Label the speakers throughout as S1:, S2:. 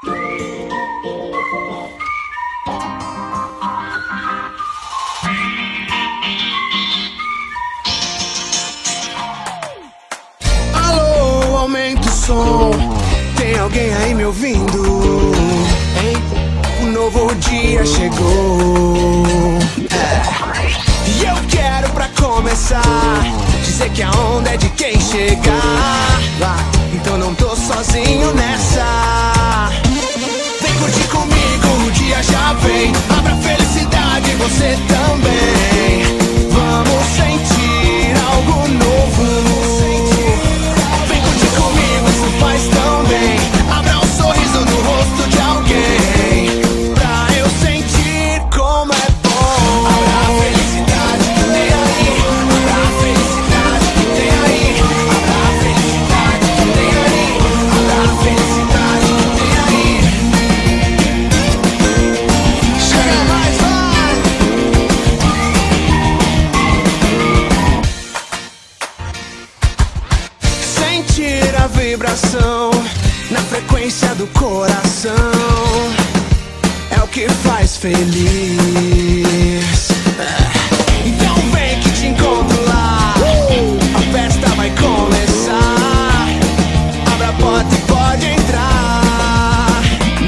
S1: Alô, aumenta o som. Tem alguém aí me ouvindo? Hein? Um novo dia chegou. E eu quero pra começar dizer que a onda é de quem chegar. Então não tô sozinho nessa. Vem curtir comigo, o dia já vem. Abra felicidade, você também. Vamos sentir algo novo. Vem curtir comigo, isso faz tão bem. Abra um sorriso no rosto de alguém, pra eu sentir como é bom. Abra a felicidade que tem aí. Abra a felicidade que tem aí. Abra a felicidade que tem aí. Abra a felicidade que tem aí. Chega mais, vai! Sentir a vibração na frequência do coração é o que faz feliz. Então vem que te encontro lá. A festa vai começar. Abra a porta e pode entrar.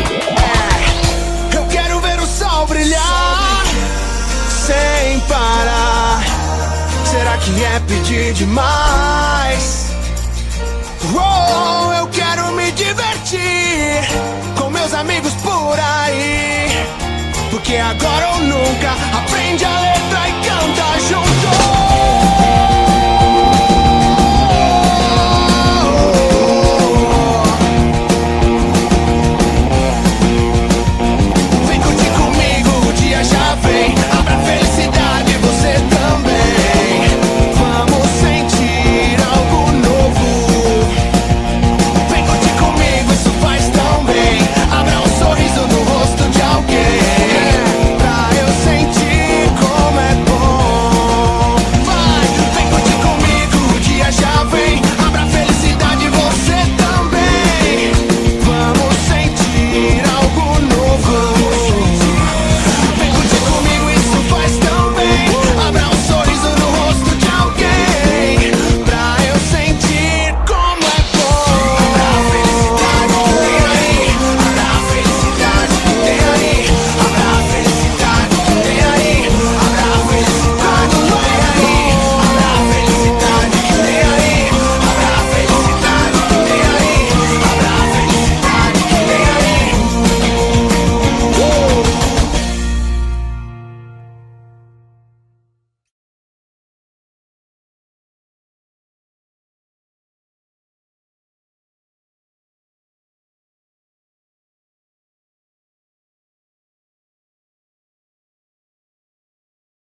S1: Eu quero ver o sol brilhar sem parar. Será que é pedir demais? Oh, eu quero me divertir com meus amigos por aí, porque agora ou nunca aprende a ler.